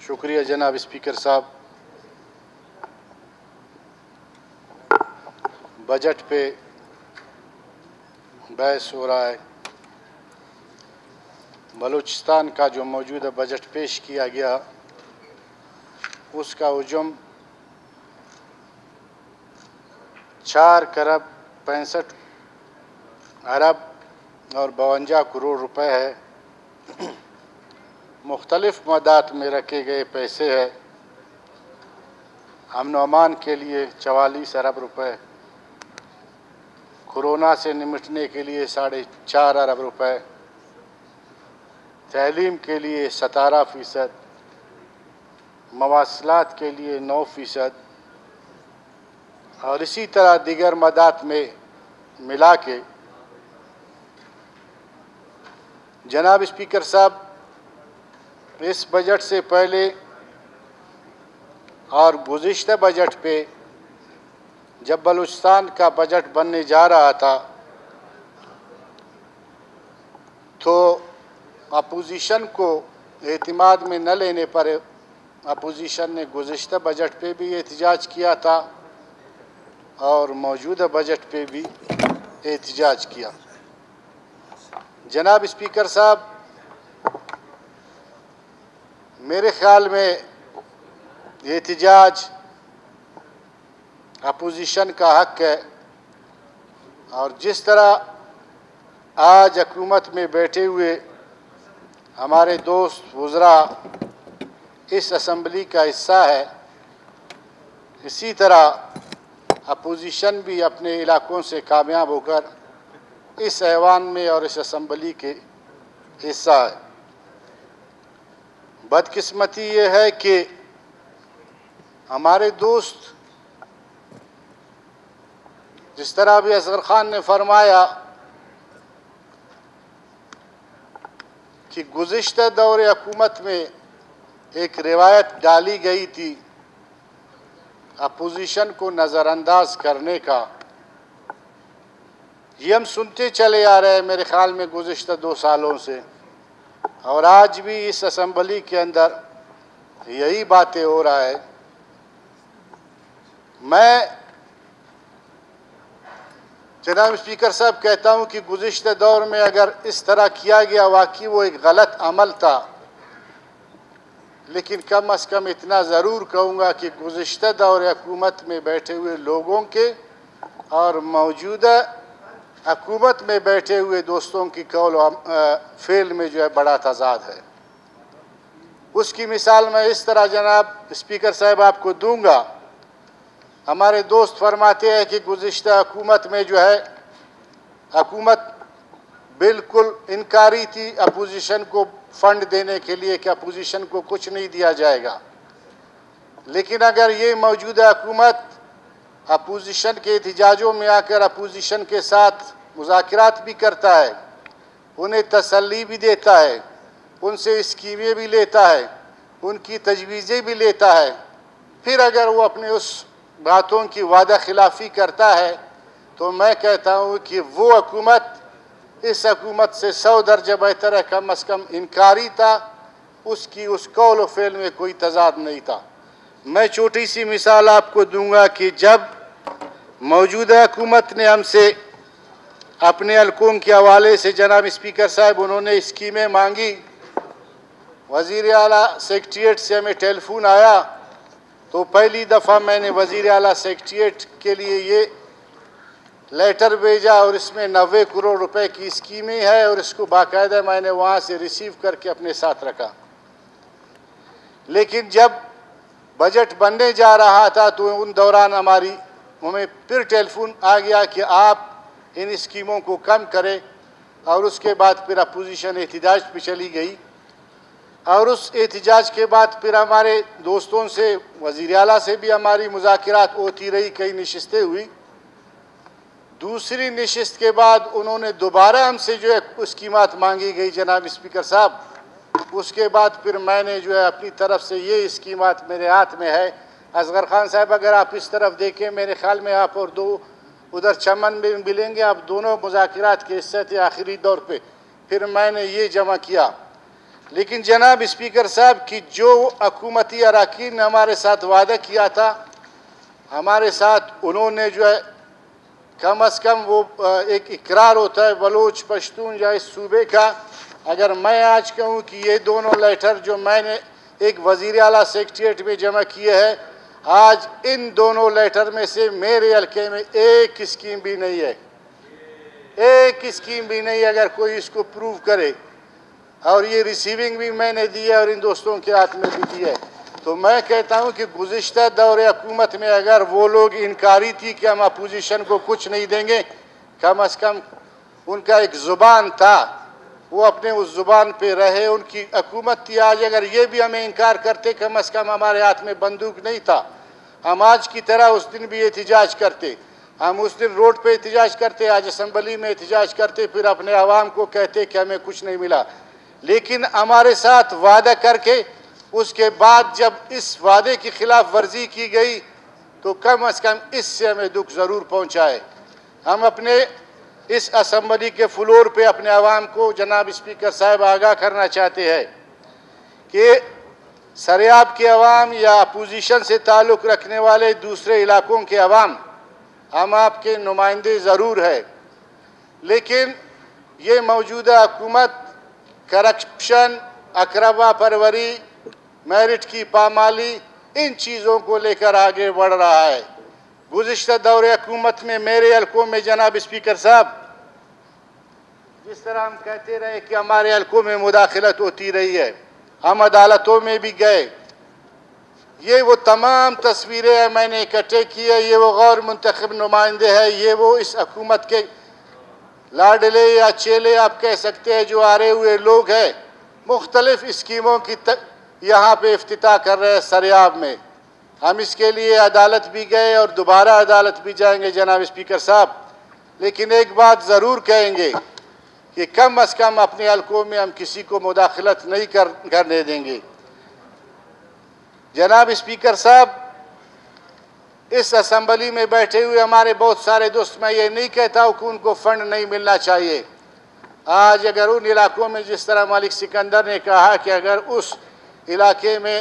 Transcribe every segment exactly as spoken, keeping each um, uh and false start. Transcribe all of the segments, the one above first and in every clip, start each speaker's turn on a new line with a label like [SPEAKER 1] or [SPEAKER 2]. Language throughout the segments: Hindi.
[SPEAKER 1] शुक्रिया जनाब स्पीकर साहब। बजट पे बहस हो रहा है। बलूचिस्तान का जो मौजूदा बजट पेश किया गया उसका हजम चार खरब पैंसठ अरब और बवंजा करोड़ रुपए है। मुख्तलिफ मदात में रखे गए पैसे है। अमन व अमान के लिए चवालीस अरब रुपए, कोरोना से निपटने के लिए साढ़े चार अरब रुपए, तैलीम के लिए सतारह फ़ीसद, मवासलात के लिए नौ फ़ीसद और इसी तरह दीगर मदात में मिला के जनाब स्पीकर साहब, इस बजट से पहले और गुज़िश्ता बजट पे जब बलूचिस्तान का बजट बनने जा रहा था तो अपोजिशन को एतमाद में न लेने पर अपोजिशन ने गुज़िश्ता बजट पे भी एहतजाज किया था और मौजूदा बजट पे भी एहतजाज किया। जनाब स्पीकर साहब, मेरे ख़्याल में एहतजाज अपोजिशन का हक़ है और जिस तरह आज हुकूमत में बैठे हुए हमारे दोस्त वज़रा इस असम्बली का हिस्सा है, इसी तरह अपोजिशन भी अपने इलाकों से कामयाब होकर इस ऐवान में और इस असम्बली के हिस्सा है। बदकिस्मती ये है कि हमारे दोस्त, जिस तरह अभी असगर खान ने फरमाया कि गुज़िश्ता दौर हुकूमत में एक रिवायत डाली गई थी अपोजिशन को नज़रअंदाज करने का, ये हम सुनते चले आ रहे हैं मेरे ख़्याल में गुज़िश्ता दो सालों से, और आज भी इस असम्बली के अंदर यही बातें हो रहा है। मैं जनाब स्पीकर साहब कहता हूँ कि गुज़िश्ता दौर में अगर इस तरह किया गया वाकई वो एक गलत अमल था, लेकिन कम अज़ कम इतना ज़रूर कहूँगा कि गुज़िश्ता दौर हुकूमत में बैठे हुए लोगों के और मौजूदा हुकूमत में बैठे हुए दोस्तों की कौल फ़ेल में जो है बड़ा तज़ाद है। उसकी मिसाल मैं इस तरह जनाब स्पीकर साहब आपको दूंगा। हमारे दोस्त फरमाते हैं कि गुज़िश्ता हुकूमत में जो है हुकूमत बिल्कुल इनकारी थी अपोजिशन को फ़ंड देने के लिए कि अपोजिशन को कुछ नहीं दिया जाएगा, लेकिन अगर ये मौजूदा हुकूमत अपोजिशन के एहतजाजों में आकर अपोजिशन के साथ मुज़ाकरात भी करता है, उन्हें तसल्ली भी देता है, उनसे स्कीमें भी लेता है, उनकी तजवीज़ें भी लेता है, फिर अगर वो अपने उस बातों की वादा खिलाफ़ी करता है तो मैं कहता हूँ कि वो हुकूमत इस हुकूमत से सौ दर्जा बेहतर है। कम अज़ कम इनकारी था, उसकी उस कौल फ़ेल में कोई तज़ाद नहीं था। मैं छोटी सी मिसाल आपको दूंगा कि जब मौजूदा हुकूमत ने हमसे अपने हलकों के हवाले से जनाब स्पीकर साहब उन्होंने स्कीमें मांगी, वज़ीर आला सेक्रेटेरिएट से हमें टेलीफोन आया तो पहली दफ़ा मैंने वज़ीर आला सेक्रेटेरिएट के लिए ये लेटर भेजा और इसमें नब्बे करोड़ रुपए की स्कीमें है और इसको बाकायदा मैंने वहाँ से रिसीव करके अपने साथ रखा। लेकिन जब बजट बनने जा रहा था तो उन दौरान हमारी हमें फिर टेलीफोन आ गया कि आप इन स्कीमों को कम करें, और उसके बाद फिर अपोजिशन एहतजाज पे चली गई और उस एहतजाज के बाद फिर हमारे दोस्तों से वज़ीर आला से भी हमारी मुज़ाकरात होती रही, कई नशिस्तें हुई। दूसरी नशिस्त के बाद उन्होंने दोबारा हमसे जो है स्कीमात मांगी गई जनाब स्पीकर साहब, उसके बाद फिर मैंने जो है अपनी तरफ से ये स्कीमात मेरे हाथ में है। असगर खान साहब अगर आप इस तरफ देखें, मेरे ख्याल में आप और दो उधर चमन में मिलेंगे, आप दोनों मुज़ाकरात के हिस्से थे आखिरी दौर पे, फिर मैंने ये जमा किया। लेकिन जनाब स्पीकर साहब की जो हुकूमती अरकान ने हमारे साथ वादा किया था, हमारे साथ उन्होंने जो है कम अज़ कम वो एक इकरार होता है बलोच पश्तून या इस सूबे का। अगर मैं आज कहूँ कि ये दोनों लेटर जो मैंने एक वज़ीर आला सेक्रेटेरिएट में जमा किए हैं, आज इन दोनों लेटर में से मेरे हल्के में एक स्कीम भी नहीं है, एक स्कीम भी नहीं। अगर कोई इसको प्रूव करे, और ये रिसीविंग भी मैंने दी है और इन दोस्तों के हाथ में भी दी है, तो मैं कहता हूँ कि गुज़िश्ता दौरे हुकूमत में अगर वो लोग इनकारी थी कि हम अपोजिशन को कुछ नहीं देंगे, कम अज़ कम उनका एक ज़ुबान था, वो अपने उस ज़ुबान पे रहे, उनकी हुकूमत थी। आज अगर ये भी हमें इनकार करते, कम अज़ कम हमारे हाथ में बंदूक नहीं था, हम आज की तरह उस दिन भी एहतजाज करते, हम उस दिन रोड पे एहतजाज करते, आज असम्बली में एहतजाज करते, फिर अपने आवाम को कहते कि हमें कुछ नहीं मिला। लेकिन हमारे साथ वादा करके उसके बाद जब इस वादे की खिलाफ वर्जी की गई, तो कम अज़ कम इससे हमें दुख ज़रूर पहुँचा है। हम अपने इस असम्बली के फ्लोर पे अपने आवाम को जनाब स्पीकर साहब आगाह करना चाहते हैं कि सरियाब के अवाम या अपोजिशन से ताल्लुक़ रखने वाले दूसरे इलाकों के अवाम, हम आपके नुमाइंदे ज़रूर है, लेकिन ये मौजूदा हुकूमत करप्शन, अकरवा परवरी, मेरिट की पामाली, इन चीज़ों को लेकर आगे बढ़ रहा है। गुज़िश्ता दौरे हुकूमत में मेरे हल्कों में जनाब स्पीकर साहब, जिस तरह हम कहते रहे कि हमारे हल्कों में मुदाखलत होती रही है, हम अदालतों में भी गए, ये वो तमाम तस्वीरें हैं मैंने इकट्ठे की है, ये वो गैर मुंतखब नुमाइंदे हैं, ये वो इस हुकूमत के लाडले या चेले आप कह सकते हैं जो आरे हुए लोग हैं, मुख्तलिफ स्कीमों की यहाँ पे इफ्तिताह कर रहे हैं सरियाब में। हम इसके लिए अदालत भी गए और दोबारा अदालत भी जाएंगे जनाब स्पीकर साहब, लेकिन एक बात ज़रूर कहेंगे कि कम अज़ कम अपने हल्कों में हम किसी को मुदाखलत नहीं कर करने देंगे। जनाब स्पीकर साहब, इस असम्बली में बैठे हुए हमारे बहुत सारे दोस्त, मैं ये नहीं कहता हूँ कि उनको फ़ंड नहीं मिलना चाहिए। आज अगर उन इलाकों में, जिस तरह मलिक सिकंदर ने कहा कि अगर उस इलाके में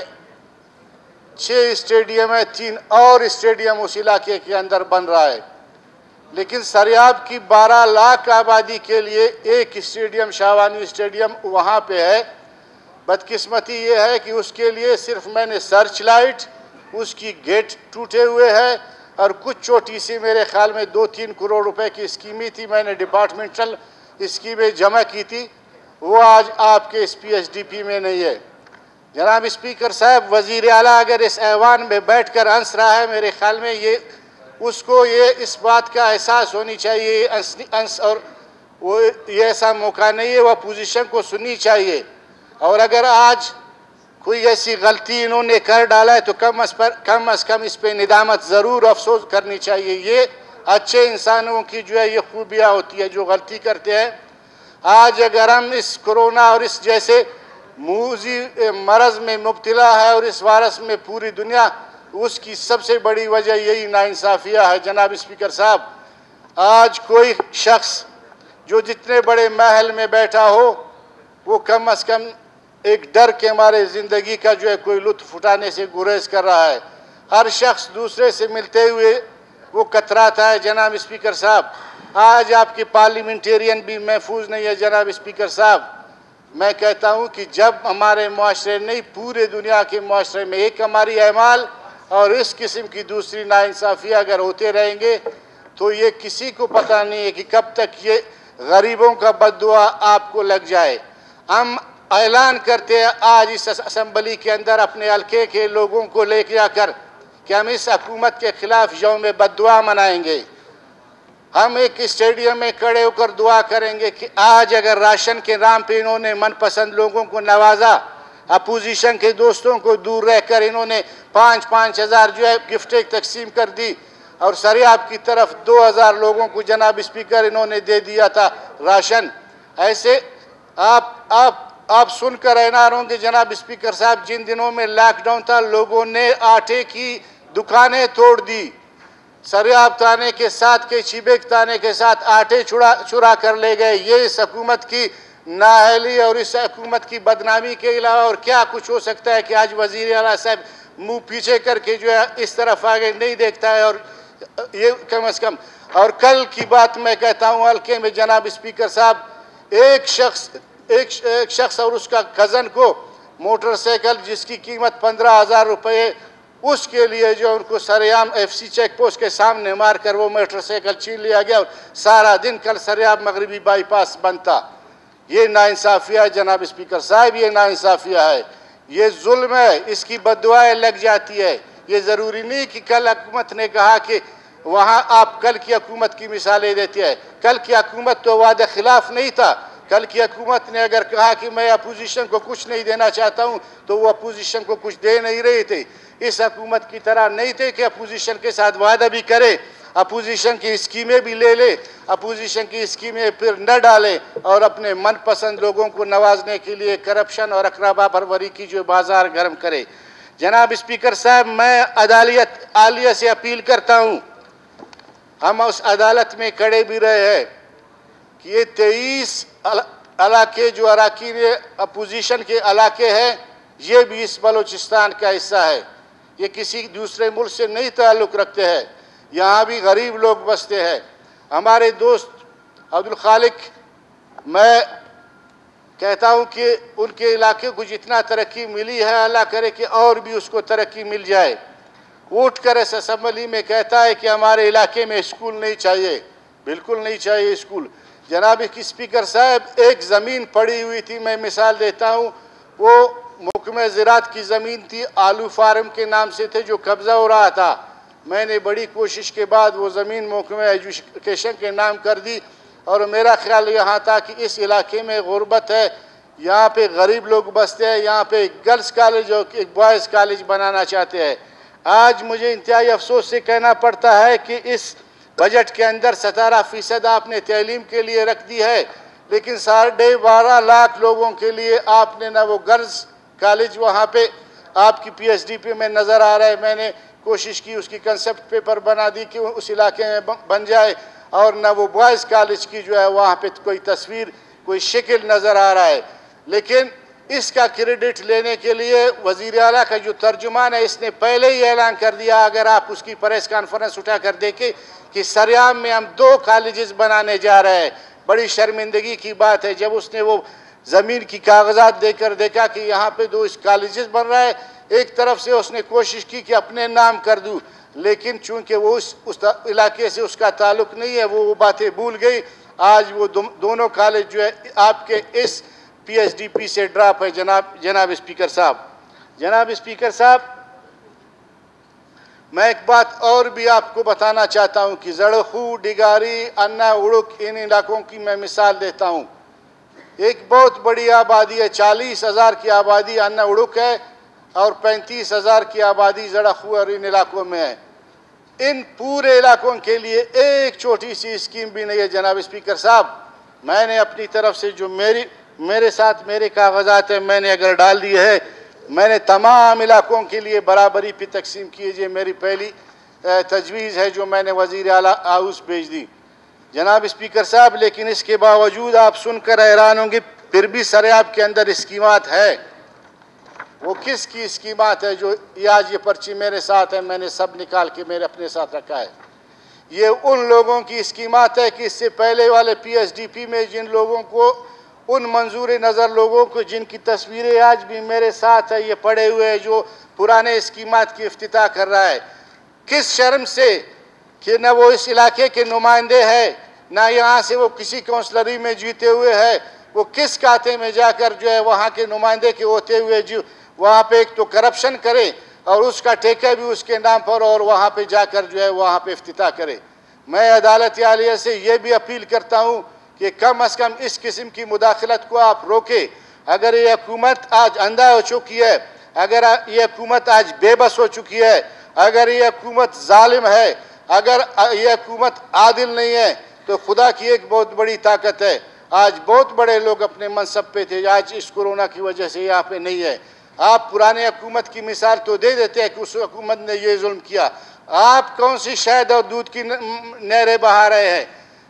[SPEAKER 1] छः स्टेडियम है, तीन और स्टेडियम उस इलाके के अंदर बन रहा है, लेकिन सरियाब की बारह लाख आबादी के लिए एक स्टेडियम, शाहवानी स्टेडियम वहाँ पे है। बदकिस्मती ये है कि उसके लिए सिर्फ मैंने सर्च लाइट, उसकी गेट टूटे हुए हैं और कुछ छोटी सी, मेरे ख्याल में दो तीन करोड़ रुपए की स्कीमें थी, मैंने डिपार्टमेंटल स्कीमें जमा की थी, वो आज आपके इस पी एच डी पी में नहीं है। जनाब स्पीकर साहब, वज़ीर आला अगर इस ऐवान में बैठ कर हंस रहा है, मेरे ख्याल में ये उसको ये इस बात का एहसास होनी चाहिए अंस, और वो ये ऐसा मौका नहीं है, वह अपोजिशन को सुननी चाहिए। और अगर आज कोई ऐसी गलती इन्होंने कर डाला है तो कम अज़ पर कम अज़ कम इस पर निदामत ज़रूर अफसोस करनी चाहिए। ये अच्छे इंसानों की जो है ये खूबियाँ होती है जो गलती करते हैं। आज अगर हम इस कोरोना और इस जैसे मूजी मरज़ में मुब्तला है और इस वायरस में पूरी दुनिया, उसकी सबसे बड़ी वजह यही नाइंसाफ़िया है। जनाब स्पीकर साहब, आज कोई शख्स जो जितने बड़े महल में बैठा हो, वो कम अज़ कम एक डर के मारे ज़िंदगी का जो है कोई लुत्फ़ उठाने से गुरेज कर रहा है। हर शख्स दूसरे से मिलते हुए वो कतराता है। जनाब स्पीकर साहब, आज आपके पार्लियामेंटेरियन भी महफूज नहीं है। जनाब स्पीकर साहब, मैं कहता हूँ कि जब हमारे मुआशरे नहीं, पूरे दुनिया के मुआशरे में एक हमारी अमाल और इस किस्म की दूसरी नाइंसाफ़ियाँ अगर होते रहेंगे, तो ये किसी को पता नहीं है कि कब तक ये गरीबों का बद्दुआ आपको लग जाए। हम ऐलान करते हैं आज इस असम्बली के अंदर अपने हल्के के लोगों को लेकर जाकर कि हम इस हुकूमत के ख़िलाफ़ यौम बद्दुआ मनाएंगे। हम एक स्टेडियम में खड़े होकर दुआ करेंगे कि आज अगर राशन के नाम पे इन्होंने मनपसंद लोगों को नवाजा, अपोजिशन के दोस्तों को दूर रहकर इन्होंने पाँच पाँच हज़ार जो है गिफ्टें तकसीम कर दी, और सरियाब की तरफ दो हज़ार लोगों को जनाब स्पीकर इन्होंने दे दिया था राशन। ऐसे आप आप आप सुनकर हैरान होंगे जनाब स्पीकर साहब, जिन दिनों में लॉकडाउन था, लोगों ने आटे की दुकानें तोड़ दी, सरियाब ताने के साथ के छिबेक ताने के साथ आटे चुरा चुरा कर ले गए। ये इस हुकूमत की नाअहली और इस हुकूमत की बदनामी के अलावा और क्या कुछ हो सकता है कि आज वज़ीर आला साहब मुंह पीछे करके जो है इस तरफ आगे नहीं देखता है। और ये कम अज़ कम, और कल की बात मैं कहता हूँ हल्के में जनाब स्पीकर साहब, एक शख्स एक, एक शख्स और उसका कज़न को मोटरसाइकिल जिसकी कीमत पंद्रह हज़ार रुपये, उसके लिए जो उनको सरेआम एफसी चेक पोस्ट के सामने मार कर वो मोटरसाइकिल छीन लिया गया और सारा दिन कल सरेआम मगरबी बाईपास बनता। ये नाइंसाफ़िया है जनाब स्पीकर साहब, ये नाइंसाफ़िया है, ये जुल्म है, इसकी बद्दुआएं लग जाती है। ये ज़रूरी नहीं कि कल हुकूमत ने कहा कि वहाँ आप कल की हुकूमत की मिसालें देती है। कल की हुकूमत तो वादे खिलाफ नहीं था। कल की हुकूमत ने अगर कहा कि मैं अपोजिशन को कुछ नहीं देना चाहता हूँ तो वो अपोजिशन को कुछ दे नहीं रहे थे। इस हुकूमत की तरह नहीं थे कि अपोजिशन के साथ वादा भी करे, अपोजिशन की स्कीमें भी ले ले, अपोजिशन की स्कीमें फिर न डाले और अपने मनपसंद लोगों को नवाजने के लिए करप्शन और अकराबा परवरी की जो बाजार गर्म करे। जनाब स्पीकर साहब, मैं अदालत आलिया से अपील करता हूँ, हम उस अदालत में खड़े भी रहे हैं कि ये तेईस इलाके जो अराकीन अपोजिशन के इलाके हैं, ये भी इस बलूचिस्तान का हिस्सा है। ये किसी दूसरे मुल्क से नहीं ताल्लुक़ रखते हैं, यहाँ भी गरीब लोग बसते हैं। हमारे दोस्त अब्दुल खालिक, मैं कहता हूँ कि उनके इलाके को जितना तरक्की मिली है, अल्लाह करे कि और भी उसको तरक्की मिल जाए। उठ कर इस असम्बली में कहता है कि हमारे इलाके में स्कूल नहीं चाहिए, बिल्कुल नहीं चाहिए स्कूल। जनाब स्पीकर साहब, एक ज़मीन पड़ी हुई थी, मैं मिसाल देता हूँ, वो महकमे ज़राअत की ज़मीन थी, आलू फार्म के नाम से थे, जो कब्ज़ा हो रहा था। मैंने बड़ी कोशिश के बाद वो ज़मीन महकमे एजुकेशन के नाम कर दी और मेरा ख्याल यहाँ था कि इस इलाके में गुर्बत है, यहाँ पे गरीब लोग बसते हैं, यहाँ पे गर्ल्स कॉलेज और एक बॉयज़ कॉलेज बनाना चाहते हैं। आज मुझे इंतहाई अफसोस से कहना पड़ता है कि इस बजट के अंदर सतारह फ़ीसद आपने तैलीम के लिए रख दी है, लेकिन साढ़े बारह लाख लोगों के लिए आपने ना वो गर्ल्स कॉलेज वहाँ पे आपकी पी एच डी पी में नज़र आ रहा है। मैंने कोशिश की, उसकी कंसेप्ट पेपर बना दी कि उस इलाके में बन जाए, और ना वो बॉयज़ कॉलेज की जो है वहाँ पे कोई तस्वीर, कोई शक्ल नज़र आ रहा है। लेकिन इसका क्रेडिट लेने के लिए वज़ीर आला का जो तर्जुमान है, इसने पहले ही ऐलान कर दिया, अगर आप उसकी प्रेस कॉन्फ्रेंस उठा कर देखें, कि सरेआम में हम दो कॉलेजेस बनाने जा रहे हैं। बड़ी शर्मिंदगी की बात है, जब उसने वो ज़मीन की कागजात देकर देखा कि यहाँ पे दो कॉलेजेस बन रहा है, एक तरफ से उसने कोशिश की कि अपने नाम कर दूँ, लेकिन चूंकि वो उस उस इलाके से उसका ताल्लुक़ नहीं है, वो वो बातें भूल गई। आज वो दो, दोनों कॉलेज जो है आपके इस पी एच डी पी से ड्रॉप है। जनाब जनाब स्पीकर साहब जनाब स्पीकर साहब मैं एक बात और भी आपको बताना चाहता हूँ कि जड़खू, डिगारी, अन्ना, उड़ुक, इन इलाकों की मैं मिसाल देता हूँ। एक बहुत बड़ी आबादी है, चालीस हज़ार की आबादी अन्ना उड़ुक है और पैंतीस हज़ार की आबादी जड़खू और इन इलाकों में है। इन पूरे इलाकों के लिए एक छोटी सी स्कीम भी नहीं है। जनाब स्पीकर साहब, मैंने अपनी तरफ से जो मेरी मेरे साथ मेरे कागजात हैं, मैंने अगर डाल दिए है, मैंने तमाम इलाकों के लिए बराबरी पे तकसीम कीजिए। मेरी पहली तजवीज़ है जो मैंने वज़ीर आला हाउस भेज दी। जनाब स्पीकर साहब, लेकिन इसके बावजूद आप सुनकर हैरान होंगे, फिर भी सरे आपके अंदर स्कीमात है। वो किस की स्कीमात है? जो ये आज ये पर्ची मेरे साथ है, मैंने सब निकाल के मेरे अपने साथ रखा है। ये उन लोगों की स्कीमात है कि इससे पहले वाले पी एच डी पी में जिन लोगों को, उन मंजूर नज़र लोगों को जिनकी तस्वीरें आज भी मेरे साथ है, ये पड़े हुए हैं, जो पुराने स्कीमात की इफ्तिताह कर रहा है। किस शर्म से कि न वो इस इलाके के नुमाइंदे हैं, ना यहाँ से वो किसी काउंसलरी में जीते हुए है, वो किस खाते में जाकर जो है वहाँ के नुमाइंदे के होते हुए जो वहाँ पे एक तो करप्शन करे और उसका ठेका भी उसके नाम पर, और वहाँ पे जाकर जो है वहाँ पे इफ्तिताह करे। मैं अदालत आलिया से ये भी अपील करता हूँ कि कम अज़ कम इस किस्म की मुदाखलत को आप रोकें। अगर ये हुकूमत आज अंधा हो चुकी है, अगर ये हुकूमत आज बेबस हो चुकी है, अगर ये हुकूमत जालिम है, अगर ये हुकूमत आदिल नहीं है, तो खुदा की एक बहुत बड़ी ताकत है। आज बहुत बड़े लोग अपने मनसब पे थे, आज इस कोरोना की वजह से यहाँ पे नहीं है। आप पुराने हुकूमत की मिसाल तो दे देते हैं कि उस हुकूमत ने ये जुल्म किया। आप कौन सी शहद और दूध की नहरें बहा रहे हैं?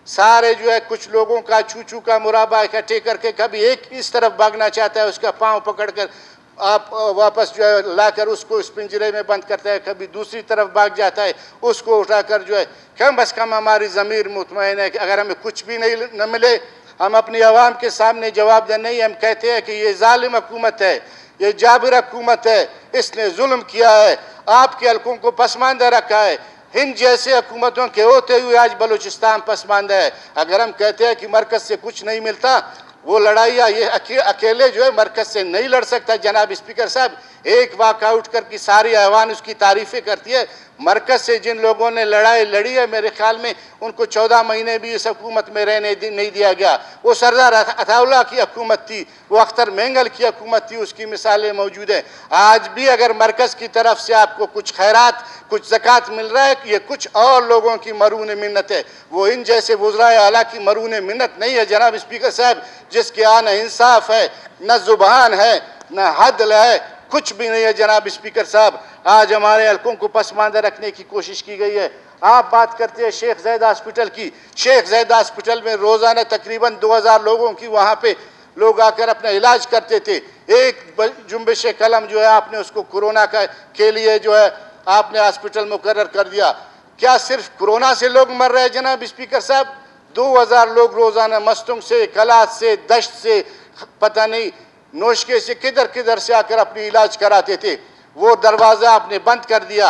[SPEAKER 1] सारे जो है कुछ लोगों का छू छू का मुराबा इकट्ठे करके कभी एक इस तरफ भागना चाहता है, उसका पाँव पकड़कर आप वापस जो है लाकर उसको इस पिंजरे में बंद करता है, कभी दूसरी तरफ भाग जाता है, उसको उठाकर जो है कम बस कम हमारी ज़मीर मुतमईन है कि अगर हमें कुछ भी नहीं न मिले हम अपनी आवाम के सामने जवाब दें। नहीं, हम कहते हैं कि ये जालिम हुकूमत है, ये जाबिर हुकूमत है, इसने जुल्म किया है, आपके हल्कों को पसमानदा रखा है। हिंद जैसे हुकूमतों के होते हुए आज बलूचिस्तान पसमानदा है। अगर हम कहते हैं कि मरकज़ से कुछ नहीं मिलता, वो लड़ाइयाँ ये अके, अकेले जो है मरकज़ से नहीं लड़ सकता। जनाब स्पीकर साहब, एक वाकआउट करके सारी ऐवान उसकी तारीफ़ें करती है। मरकज़ से जिन लोगों ने लड़ाई लड़ी है, मेरे ख्याल में उनको चौदह महीने भी इस हुकूमत में रहने नहीं दिया गया। वो सरदार अताउल्लाह की हुकूमत थी, वो अख्तर मेंगल की हुकूमत थी, उसकी मिसालें मौजूद हैं। आज भी अगर मरकज़ की तरफ से आपको कुछ खैरात, कुछ ज़कात मिल रहा है, ये कुछ और लोगों की मरून मिन्नत है, वो इन जैसे वज़राए आला की मरून मिन्नत नहीं है। जनाब स्पीकर साहब, जिसके यहाँ न इंसाफ है, न ज़ुबान है, न हदल है, कुछ भी नहीं है। जनाब स्पीकर साहब, आज हमारे हल्कों को पसमानदा रखने की कोशिश की गई है। आप बात करते हैं शेख ज़ैद हॉस्पिटल की। शेख ज़ैद हॉस्पिटल में रोज़ाना तकरीबन दो हज़ार लोगों की वहाँ पे लोग आकर अपना इलाज करते थे। एक जुम्बिश कलम जो है आपने उसको कोरोना का के लिए जो है आपने हॉस्पिटल मुकर्रर कर दिया। क्या सिर्फ कोरोना से लोग मर रहे हैं? जनाब स्पीकर साहब, दो हज़ार लोग रोज़ाना मस्तों से, कलात से, दश्त से, पता नहीं नोशके से, किधर किधर से आकर अपनी इलाज कराते थे। वो दरवाज़ा आपने बंद कर दिया।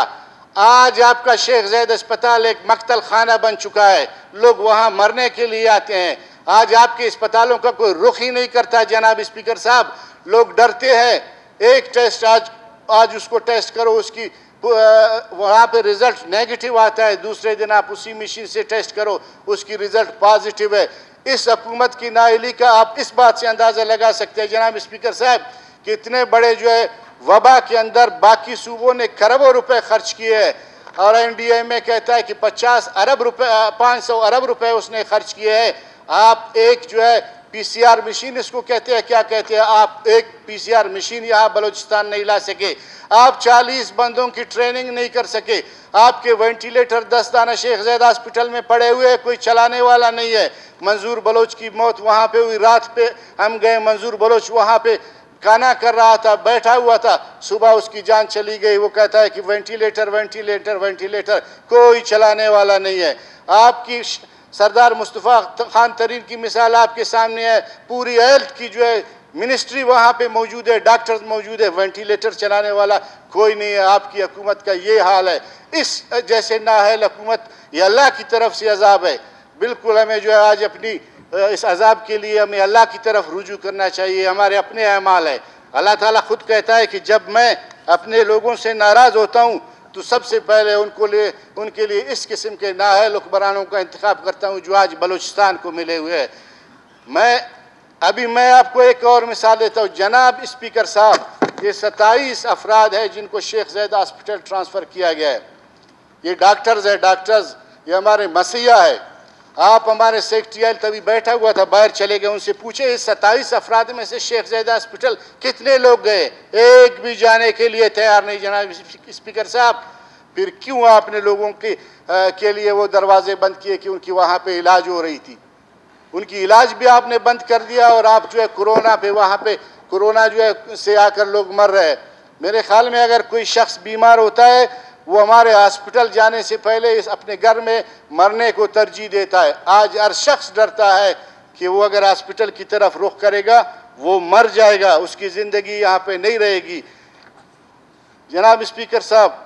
[SPEAKER 1] आज आपका शेख ज़ैद अस्पताल एक मकतल खाना बन चुका है, लोग वहाँ मरने के लिए आते हैं। आज आपके अस्पतालों का कोई रुख ही नहीं करता। जनाब स्पीकर साहब, लोग डरते हैं। एक टेस्ट आज आज उसको टेस्ट करो, उसकी वहाँ पे रिज़ल्ट नेगेटिव आता है, दूसरे दिन आप उसी मशीन से टेस्ट करो, उसकी रिज़ल्ट पॉजिटिव है। इस हुकूमत की नाअहली का आप इस बात से अंदाज़ा लगा सकते हैं जनाब स्पीकर साहब कि इतने बड़े जो है वबा के अंदर बाकी सूबों ने खरबों रुपए खर्च किए हैं और एन डी ए में कहता है कि पचास अरब रुपए पाँच सौ अरब रुपए उसने खर्च किए हैं। आप एक जो है पी सी आर मशीन इसको कहते हैं, क्या कहते हैं, आप एक पी सी आर मशीन यहाँ बलूचिस्तान नहीं ला सके। आप चालीस बंदों की ट्रेनिंग नहीं कर सके। आपके वेंटिलेटर दस दाना शेख ज़ैद हॉस्पिटल में पड़े हुए, कोई चलाने वाला नहीं है। मंजूर बलोच की मौत वहाँ पे हुई, रात पे हम गए, मंजूर बलोच वहाँ पे खाना कर रहा था, बैठा हुआ था, सुबह उसकी जान चली गई। वो कहता है कि वेंटिलेटर वेंटिलेटर वेंटिलेटर, कोई चलाने वाला नहीं है। आपकी सरदार मुस्तफ़ा खान तरीन की मिसाल आपके सामने है। पूरी हेल्थ की जो है मिनिस्ट्री वहाँ पे मौजूद है, डॉक्टर्स मौजूद है, वेंटिलेटर चलाने वाला कोई नहीं है। आपकी हुकूमत का ये हाल है। इस जैसे नाअहल हुकूमत, ये अल्लाह की तरफ से अजाब है। बिल्कुल हमें जो है आज अपनी इस अजाब के लिए हमें अल्लाह की तरफ रुजू करना चाहिए। हमारे अपने अमाल है। अल्लाह ताला खुद कहता है कि जब मैं अपने लोगों से नाराज़ होता हूँ तो सबसे पहले उनको लिए उनके लिए इस किस्म के नाअहल हुक्मरानों का इंतखाब करता हूँ जो आज बलूचिस्तान को मिले हुए हैं। मैं अभी मैं आपको एक और मिसाल देता हूँ। जनाब स्पीकर साहब, ये सत्ताईस अफराद है जिनको शेख ज़ैद हॉस्पिटल ट्रांसफ़र किया गया है। ये डॉक्टर्स है, डॉक्टर्स ये हमारे मसीहा है। आप हमारे सेक्रेटरी तभी बैठा हुआ था, बाहर चले गए, उनसे पूछे इस सत्ताईस अफराद में से शेख ज़ैद हॉस्पिटल कितने लोग गए? एक भी जाने के लिए तैयार नहीं। जनाब स्पीकर साहब, फिर क्यों आपने लोगों के आ, के लिए वो दरवाजे बंद किए कि उनकी वहाँ पे इलाज हो रही थी? उनकी इलाज भी आपने बंद कर दिया और आप जो है कोरोना पे वहाँ पे कोरोना जो है से आकर लोग मर रहे हैं। मेरे ख्याल में अगर कोई शख्स बीमार होता है वो हमारे हॉस्पिटल जाने से पहले इस अपने घर में मरने को तरजीह देता है। आज हर शख्स डरता है कि वो अगर हॉस्पिटल की तरफ रुख करेगा वो मर जाएगा, उसकी ज़िंदगी यहाँ पे नहीं रहेगी। जनाब स्पीकर साहब,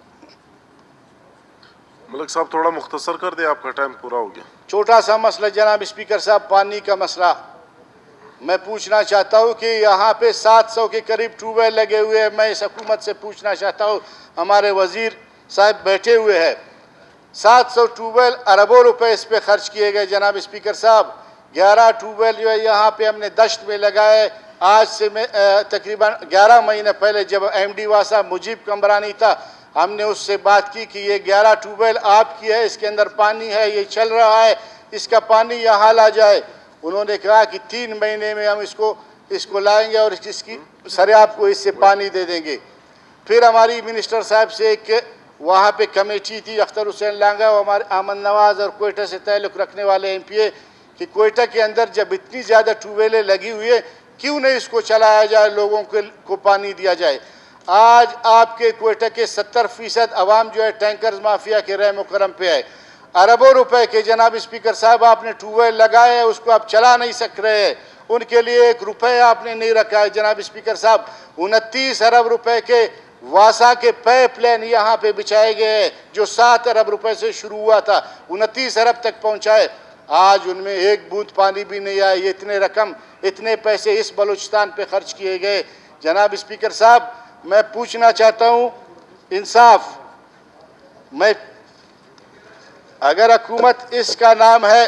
[SPEAKER 2] मलिक साहब थोड़ा मुख्तसर कर दे, आपका टाइम पूरा हो गया।
[SPEAKER 1] छोटा सा मसला जनाब स्पीकर साहब, पानी का मसला। मैं पूछना चाहता हूँ कि यहाँ पे सात सौ के करीब ट्यूबवेल लगे हुए हैं। मैं इस हुकूमत से पूछना चाहता हूँ, हमारे वज़ीर साहब बैठे हुए हैं, सात सौ ट्यूबवेल अरबों रुपए इस पे खर्च किए गए। जनाब स्पीकर साहब, ग्यारह ट्यूबवेल जो है यहाँ पे हमने दश्त में लगाए। आज से मैं तकरीबन ग्यारह महीने पहले जब एम डी वासा मुजीब कमरानी था, हमने उससे बात की कि ये ग्यारह ट्यूबवेल आपकी है, इसके अंदर पानी है, ये चल रहा है, इसका पानी यहाँ ला जाए। उन्होंने कहा कि तीन महीने में हम इसको इसको लाएंगे और इसकी सरे आपको इससे पानी दे देंगे। फिर हमारी मिनिस्टर साहब से एक वहाँ पे कमेटी थी, अख्तर हुसैन लांगा और हमारे अमन नवाज और कोयटा से ताल्लुक़ रखने वाले एम पी ए कि कोयटा के अंदर जब इतनी ज़्यादा ट्यूबवेलें लगी हुई है, क्यों नहीं इसको चलाया जाए, लोगों के को पानी दिया जाए। आज आपके कोयटा के सत्तर फीसद आवाम जो है टैंकर्स माफिया के रहम करम पे है। अरबों रुपए के जनाब स्पीकर साहब आपने ट्यूबवेल लगाए है, उसको आप चला नहीं सक रहे हैं, उनके लिए एक रुपये आपने नहीं रखा है। जनाब स्पीकर साहब उनतीस अरब रुपए के वासा के पाइपलाइन यहाँ पे बिछाए गए हैं, जो सात अरब रुपए से शुरू हुआ था, उनतीस अरब तक पहुँचाए। आज उनमें एक बूंद पानी भी नहीं आया। ये इतने रकम, इतने पैसे इस बलूचिस्तान पे खर्च किए गए। जनाब स्पीकर साहब, मैं पूछना चाहता हूँ इंसाफ, मैं अगर हुकूमत इसका नाम है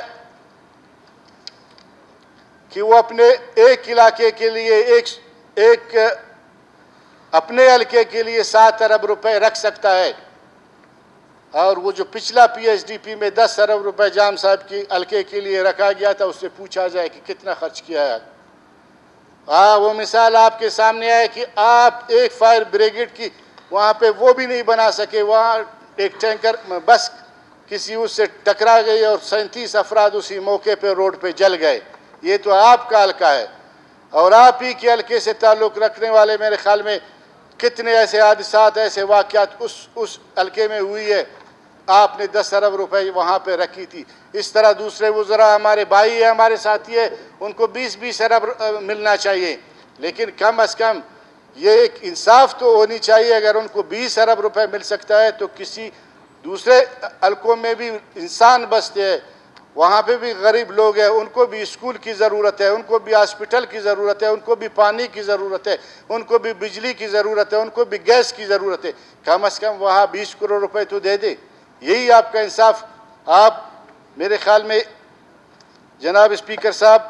[SPEAKER 1] कि वो अपने एक इलाके के लिए एक एक अपने हल्के के लिए सात अरब रुपए रख सकता है, और वो जो पिछला पी एच डी पी में दस अरब रुपए जाम साहब की हल्के के लिए रखा गया था, उससे पूछा जाए कि कितना खर्च किया है। हाँ, वो मिसाल आपके सामने आए कि आप एक फायर ब्रिगेड की वहाँ पे वो भी नहीं बना सके। वहाँ एक टैंकर बस किसी उससे टकरा गई और सैंतीस अफराद उसी मौके पे रोड पे जल गए। ये तो आपका हल्का है, और आप ही के हल्के से ताल्लुक़ रखने वाले मेरे ख्याल में कितने ऐसे हादसात, ऐसे वाक़यात उस उस हल्के में हुई है। आपने दस अरब रुपए वहाँ पे रखी थी। इस तरह दूसरे वज़रा हमारे भाई है, हमारे साथी है, उनको बीस बीस अरब मिलना चाहिए, लेकिन कम अज़ कम ये एक इंसाफ तो होनी चाहिए। अगर उनको बीस अरब रुपए मिल सकता है तो किसी दूसरे हल्कों में भी इंसान बसते हैं, वहाँ पे भी गरीब लोग हैं, उनको भी स्कूल की ज़रूरत है, उनको भी हॉस्पिटल की ज़रूरत है, उनको भी पानी की ज़रूरत है, उनको भी बिजली की ज़रूरत है, उनको भी गैस की ज़रूरत है। कम अज़ कम वहाँ बीस करोड़ रुपए तो दे दे। यही आपका इंसाफ। आप मेरे ख्याल में जनाब स्पीकर साहब,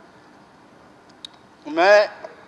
[SPEAKER 1] मैं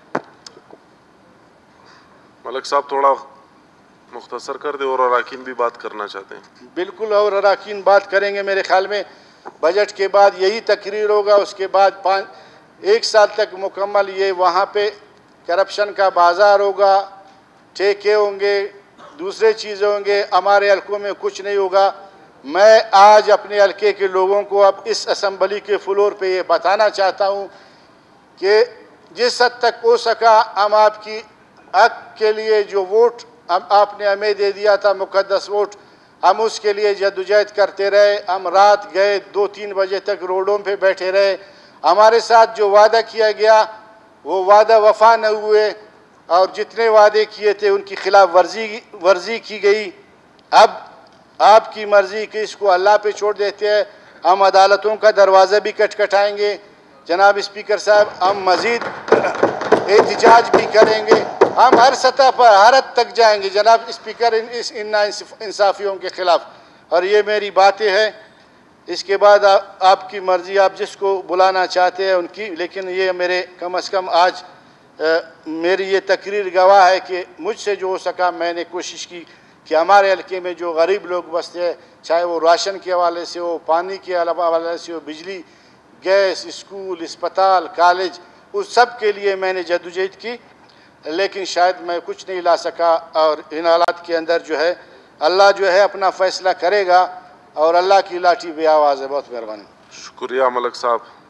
[SPEAKER 2] मलिक साहब थोड़ा मुख्तसर कर दे, और अराकीन भी बात करना चाहते हैं।
[SPEAKER 1] बिल्कुल, और अराकीन बात करेंगे। मेरे ख्याल में बजट के बाद यही तकरीर होगा, उसके बाद पाँच एक साल तक मुकम्मल ये वहाँ पे करप्शन का बाज़ार होगा, ठेके होंगे, दूसरे चीज़ें होंगे। हमारे हल्कों में कुछ नहीं होगा। मैं आज अपने हल्के के लोगों को अब इस असम्बली के फ्लोर पे ये बताना चाहता हूँ कि जिस हद तक हो सका हम आपकी हक के लिए जो वोट हम आपने हमें दे दिया था, मुकद्दस वोट, हम उसके लिए जद्दोजहद करते रहे। हम रात गए दो तीन बजे तक रोडों पे बैठे रहे। हमारे साथ जो वादा किया गया वो वादा वफा न हुए, और जितने वादे किए थे उनकी खिलाफ वर्जी वर्जी की गई। अब आपकी मर्ज़ी कि इसको अल्लाह पे छोड़ देते हैं। हम अदालतों का दरवाज़ा भी खटखटाएंगे। जनाब स्पीकर साहब, हम मज़ीद एहतजाज भी करेंगे। हम हर सतह पर हर हद तक जाएंगे जनाब स्पीकर इन इस इन इंसाफियों के ख़िलाफ़। और ये मेरी बातें हैं। इसके बाद आ, आपकी मर्ज़ी, आप जिसको बुलाना चाहते हैं उनकी, लेकिन ये मेरे कम अज़ कम आज आ, मेरी ये तकरीर गवाह है कि मुझसे जो हो सका मैंने कोशिश की कि हमारे हल्के में जो गरीब लोग बसते हैं, चाहे वो राशन के हवाले से हो, पानी के हवाले से हो, बिजली, गैस, स्कूल, अस्पताल, कॉलेज, उस सब के लिए मैंने जद्दोजहद की, लेकिन शायद मैं कुछ नहीं ला सका। और इन हालात के अंदर जो है अल्लाह जो है अपना फ़ैसला करेगा, और अल्लाह की लाठी बे आवाज़ है। बहुत मेहरबानी।
[SPEAKER 2] शुक्रिया मलिक साहब।